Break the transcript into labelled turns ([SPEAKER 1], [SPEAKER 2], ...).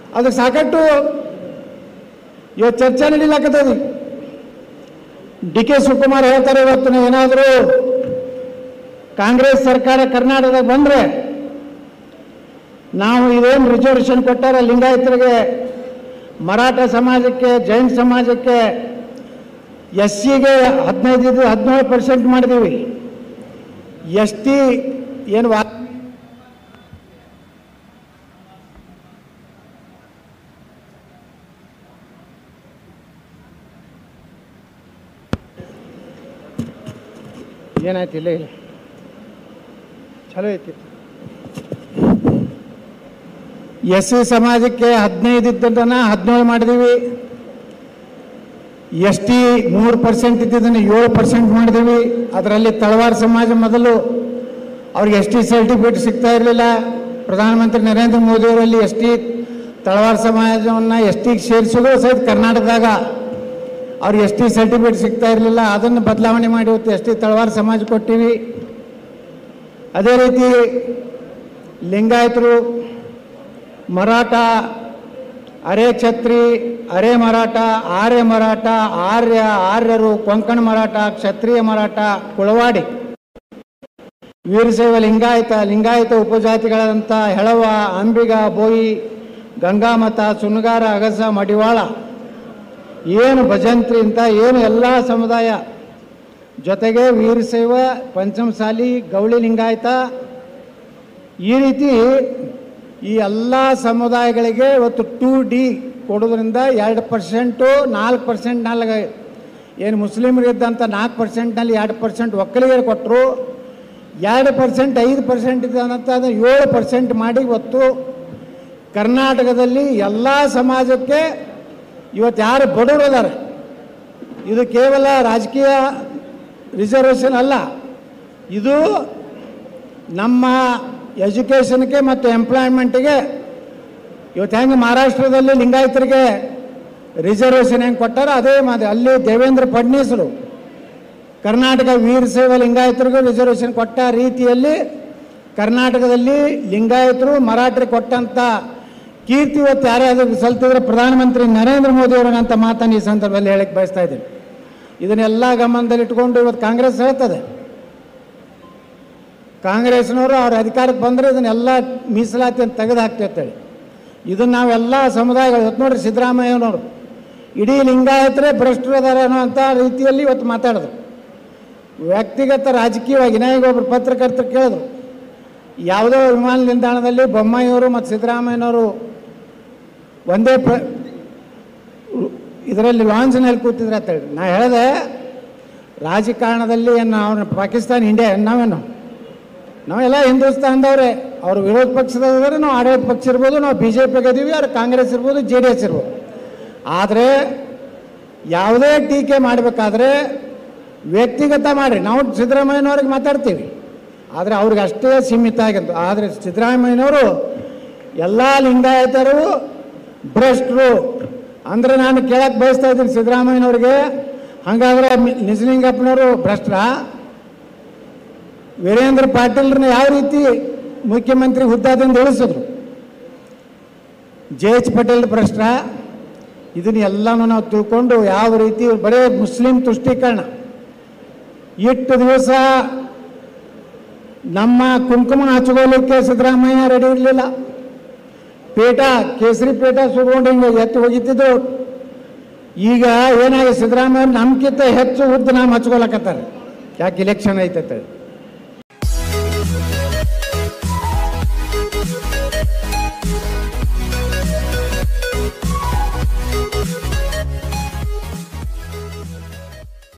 [SPEAKER 1] ಅದಕ್ಕೆ ಸಾಕಷ್ಟು ಇವತ್ತು ಚರ್ಚೆ ನಡೀಲಾಕತ್ತದ. ಡಿ ಕೆ ಶಿವಕುಮಾರ್ ಹೇಳ್ತಾರೆ, ಇವತ್ತು ಏನಾದರೂ ಕಾಂಗ್ರೆಸ್ ಸರ್ಕಾರ ಕರ್ನಾಟಕದಾಗ ಬಂದರೆ ನಾವು ಇದೇನು ರಿಸರ್ವೇಷನ್ ಕೊಟ್ಟಾರ ಲಿಂಗಾಯತರಿಗೆ, ಮರಾಠ ಸಮಾಜಕ್ಕೆ, ಜೈನ್ ಸಮಾಜಕ್ಕೆ, SCಗೆ 17% ಮಾಡಿದ್ದೀವಿ. ST ಏನು ಏನಾಯ್ತು? ಇಲ್ಲ ಇಲ್ಲ ಚಲೋ ಐತಿ. SC ಸಮಾಜಕ್ಕೆ 15 ಇದ್ದದನ್ನು 17 ಮಾಡಿದ್ದೀವಿ. ST 3% ಇದ್ದಿದ್ದನ್ನು 7% ಮಾಡಿದ್ದೀವಿ. ಅದರಲ್ಲಿ ತಳವಾರ ಸಮಾಜ ಮೊದಲು ಅವ್ರಿಗೆ ST ಸರ್ಟಿಫಿಕೇಟ್ ಸಿಗ್ತಾ ಇರಲಿಲ್ಲ. ಪ್ರಧಾನಮಂತ್ರಿ ನರೇಂದ್ರ ಮೋದಿಯವರಲ್ಲಿ ST ತಳವಾರ ಸಮಾಜವನ್ನು STಗೆ ಸೇರಿಸೋದು ಸಹಿತ ಕರ್ನಾಟಕದಾಗ ಅವ್ರಿಗೆ ST ಸರ್ಟಿಫಿಕೇಟ್ ಸಿಗ್ತಾ ಇರಲಿಲ್ಲ. ಅದನ್ನು ಬದಲಾವಣೆ ಮಾಡಿ ಇವತ್ತು ST ತಳವಾರ ಸಮಾಜ ಕೊಟ್ಟಿವಿ. ಅದೇ ರೀತಿ ಲಿಂಗಾಯತರು, ಮರಾಠ, ಅರೆ ಛತ್ರಿ, ಅರೆ ಮರಾಠ, ಆರ್ಯ ಮರಾಠ, ಆರ್ಯರು, ಕೊಂಕಣ ಮರಾಠ, ಕ್ಷತ್ರಿಯ ಮರಾಠ, ಕುಳವಾಡಿ, ವೀರಶೈವ ಲಿಂಗಾಯತ ಉಪಜಾತಿಗಳಾದಂಥ ಹೆಳವ, ಅಂಬಿಗ, ಬೋಯಿ, ಗಂಗಾಮತ, ಸುನಗಾರ, ಅಗಸ, ಮಡಿವಾಳ, ಏನು ಭಜಂತ್ರಿ ಅಂತ ಏನು ಎಲ್ಲ ಸಮುದಾಯ ಜೊತೆಗೆ ವೀರಶೈವ, ಪಂಚಮಸಾಲಿ, ಗೌಳಿ ಲಿಂಗಾಯತ, ಈ ರೀತಿ ಈ ಎಲ್ಲ ಸಮುದಾಯಗಳಿಗೆ ಇವತ್ತು 2D ಕೊಡೋದ್ರಿಂದ 2%, 4% ಏನು ಮುಸ್ಲಿಮರಿದ್ದಂಥ 4%ನಲ್ಲಿ 2% ಒಕ್ಕಲಿಗರು ಕೊಟ್ಟರು. 2%, 5% ಇದ್ದಂಥ 7% ಮಾಡಿ ಇವತ್ತು ಕರ್ನಾಟಕದಲ್ಲಿ ಎಲ್ಲ ಸಮಾಜಕ್ಕೆ ಇವತ್ತು ಯಾರು ಬಡವರು ಇದ್ದಾರೆ. ಇದು ಕೇವಲ ರಾಜಕೀಯ ರಿಸರ್ವೇಷನ್ ಅಲ್ಲ, ಇದು ನಮ್ಮ ಎಜುಕೇಷನ್ಗೆ ಮತ್ತು ಎಂಪ್ಲಾಯ್ಮೆಂಟಿಗೆ. ಇವತ್ತು ಹೆಂಗೆ ಮಹಾರಾಷ್ಟ್ರದಲ್ಲಿ ಲಿಂಗಾಯತರಿಗೆ ರಿಸರ್ವೇಷನ್ ಹೆಂಗೆ ಕೊಟ್ಟಾರೋ ಅದೇ ಅಲ್ಲಿ ದೇವೇಂದ್ರ ಫಡ್ನವೀಸರು ಕರ್ನಾಟಕ ವೀರಶೈವ ಲಿಂಗಾಯತರಿಗೂ ರಿಸರ್ವೇಷನ್ ಕೊಟ್ಟ ರೀತಿಯಲ್ಲಿ ಕರ್ನಾಟಕದಲ್ಲಿ ಲಿಂಗಾಯತರು ಮರಾಠರಿಗೆ ಕೊಟ್ಟಂಥ ಕೀರ್ತಿ ಇವತ್ತು ಯಾರೇ ಅದಕ್ಕೆ ಸಲ್ತಿದ್ರೆ ಪ್ರಧಾನಮಂತ್ರಿ ನರೇಂದ್ರ ಮೋದಿ ಅವರಂತ ಮಾತನ್ನು ಈ ಸಂದರ್ಭದಲ್ಲಿ ಹೇಳಕ್ಕೆ ಬಯಸ್ತಾ ಇದ್ದೀನಿ. ಇದನ್ನೆಲ್ಲ ಗಮನದಲ್ಲಿಟ್ಕೊಂಡು ಇವತ್ತು ಕಾಂಗ್ರೆಸ್ ಹೇಳ್ತದೆ, ಕಾಂಗ್ರೆಸ್ನವರು ಅವ್ರ ಅಧಿಕಾರಕ್ಕೆ ಬಂದರೆ ಇದನ್ನೆಲ್ಲ ಮೀಸಲಾತಿಯನ್ನು ತೆಗೆದು ಹಾಕ್ತಿರ್ತೇಳಿ. ಇದನ್ನು ನಾವೆಲ್ಲ ಸಮುದಾಯಗಳು ಇವತ್ತು ನೋಡ್ರಿ, ಸಿದ್ದರಾಮಯ್ಯನವರು ಇಡೀ ಲಿಂಗಾಯತರೇ ಭ್ರಷ್ಟರು ಅದಾರ ಅನ್ನೋಂಥ ರೀತಿಯಲ್ಲಿ ಇವತ್ತು ಮಾತಾಡಿದ್ರು. ವ್ಯಕ್ತಿಗತ ರಾಜಕೀಯವಾಗಿ ಈಗ ಒಬ್ಬರು ಪತ್ರಕರ್ತರು ಕೇಳಿದ್ರು, ಯಾವುದೋ ವಿಮಾನ ನಿಲ್ದಾಣದಲ್ಲಿ ಬೊಮ್ಮಾಯಿಯವರು ಮತ್ತು ಸಿದ್ದರಾಮಯ್ಯನವರು ಒಂದೇ ಇದರಲ್ಲಿ ಲಾಂಚ್ನಲ್ಲಿ ಕೂತಿದ್ರೆ ಅಂತೇಳಿ. ನಾ ಹೇಳಿದೆ, ರಾಜಕಾರಣದಲ್ಲಿ ನಾವು ಪಾಕಿಸ್ತಾನ, ಇಂಡಿಯಾ ನಾವೆಲ್ಲ ಹಿಂದೂಸ್ತಾನದವ್ರೆ. ಅವರು ವಿರೋಧ ಪಕ್ಷದವ್ರೆ, ನಾವು ಆಡಳಿತ ಪಕ್ಷ ಇರ್ಬೋದು, ನಾವು BJPಗೆ ಇದೀವಿ, ಅವ್ರು ಕಾಂಗ್ರೆಸ್ ಇರ್ಬೋದು, JDS ಇರ್ಬೋದು. ಆದರೆ ಯಾವುದೇ ಟೀಕೆ ಮಾಡಬೇಕಾದ್ರೆ ವ್ಯಕ್ತಿಗತ ಮಾಡಿರಿ. ನಾವು ಸಿದ್ದರಾಮಯ್ಯನವ್ರಿಗೆ ಮಾತಾಡ್ತೀವಿ, ಆದರೆ ಅವ್ರಿಗೆ ಅಷ್ಟೇ ಸೀಮಿತ ಆಗಿತ್ತು. ಆದರೆ ಸಿದ್ದರಾಮಯ್ಯನವರು ಎಲ್ಲ ಲಿಂಗಾಯತರು ಭ್ರಷ್ಟರು ಅಂದರೆ ನಾನು ಕೇಳಕ್ಕೆ ಬಯಸ್ತಾ ಇದ್ದೀನಿ ಸಿದ್ದರಾಮಯ್ಯನವ್ರಿಗೆ, ಹಾಗಾದರೆ ನಿಜಲಿಂಗಪ್ಪನವರು ಭ್ರಷ್ಟರ? ವೀರೇಂದ್ರ ಪಾಟೀಲ್ರನ್ನ ಯಾವ ರೀತಿ ಮುಖ್ಯಮಂತ್ರಿ ಹುದ್ದೆದಿಂದ ಇಳಿಸಿದ್ರು? JH ಪಟೇಲ್ ಭ್ರಷ್ಟರ? ಇದನ್ನ ಎಲ್ಲನೂ ನಾವು ತಿಳ್ಕೊಂಡು ಯಾವ ರೀತಿ ಬರೀ ಮುಸ್ಲಿಂ ತುಷ್ಟೀಕರಣ. ಇಷ್ಟು ದಿವಸ ನಮ್ಮ ಕುಂಕುಮ ಹಚ್ಕೋಲಿಕ್ಕೆ ಸಿದ್ದರಾಮಯ್ಯ ರೆಡಿ ಇರಲಿಲ್ಲ. ಕೇಸರಿ ಪೇಟ ಸುಡ್ಕೊಂಡು ಹಿಂಗೆ ಎತ್ತು ಹೋಗಿತ್ತಿದ್ದು. ಈಗ ಏನಾಗಿ ಸಿದ್ದರಾಮಯ್ಯ ನಮ್ಗಿಂತ ಹೆಚ್ಚು ಉದ್ದ ನಾವು ಹಚ್ಕೊಳಕತ್ತಾರೆ. ಯಾಕೆ? ಇಲೆಕ್ಷನ್ ಐತೆ.